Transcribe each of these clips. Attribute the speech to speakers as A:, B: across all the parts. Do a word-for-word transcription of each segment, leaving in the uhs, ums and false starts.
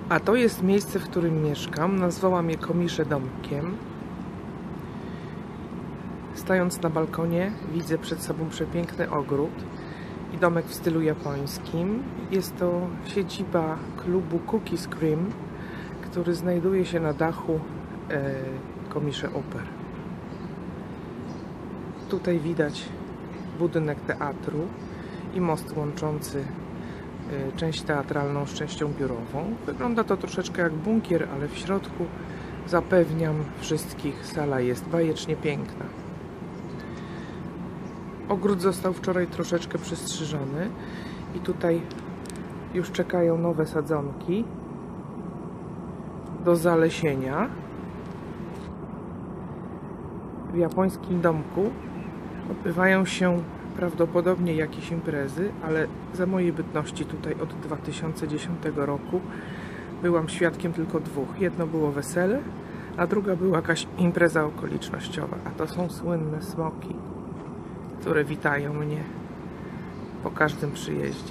A: A to jest miejsce, w którym mieszkam. Nazwałam je Komisze domkiem. Stojąc na balkonie, widzę przed sobą przepiękny ogród i domek w stylu japońskim. Jest to siedziba klubu Cookies Cream, który znajduje się na dachu e, Komisze Oper. Tutaj widać budynek teatru i most łączący e, część teatralną z częścią biurową. Wygląda to troszeczkę jak bunkier, ale w środku, zapewniam wszystkich, sala jest bajecznie piękna. Ogród został wczoraj troszeczkę przystrzyżony i tutaj już czekają nowe sadzonki do zalesienia. W japońskim domku odbywają się prawdopodobnie jakieś imprezy, ale za mojej bytności tutaj od dwa tysiące dziesiątego roku byłam świadkiem tylko dwóch. Jedno było wesele, a druga była jakaś impreza okolicznościowa, a to są słynne smoki, które witają mnie po każdym przyjeździe.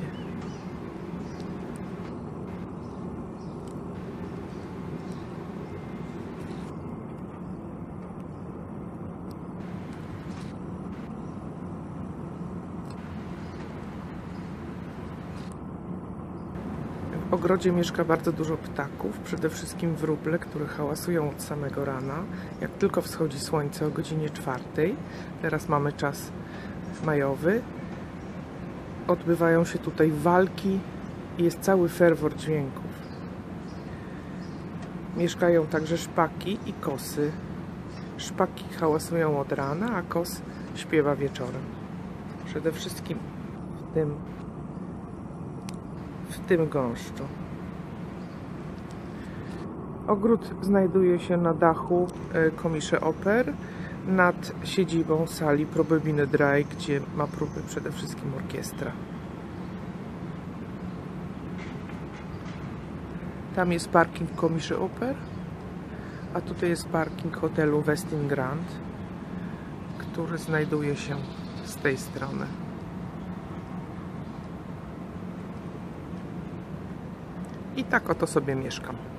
A: W ogrodzie mieszka bardzo dużo ptaków, przede wszystkim wróble, które hałasują od samego rana. Jak tylko wschodzi słońce o godzinie czwartej, teraz mamy czas majowy, odbywają się tutaj walki i jest cały ferwor dźwięków. Mieszkają także szpaki i kosy. Szpaki hałasują od rana, a kos śpiewa wieczorem. Przede wszystkim w tym w tym gąszczu. Ogród znajduje się na dachu Komisze Oper, nad siedzibą sali Probebene Dry, gdzie ma próby przede wszystkim orkiestra. Tam jest parking Komisze Oper, a tutaj jest parking hotelu Westin Grand, który znajduje się z tej strony. I tak oto sobie mieszkam.